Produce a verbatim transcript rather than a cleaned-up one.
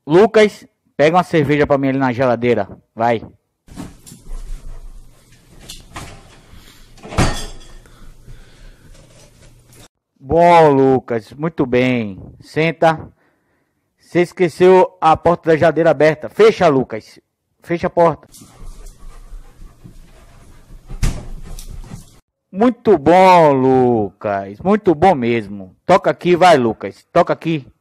Lucas, pega uma cerveja pra mim ali na geladeira. Vai. Bom, Lucas, muito bem. Senta. Você esqueceu a porta da geladeira aberta. Fecha, Lucas. Fecha a porta. Muito bom, Lucas. Muito bom mesmo. Toca aqui, vai, Lucas. Toca aqui.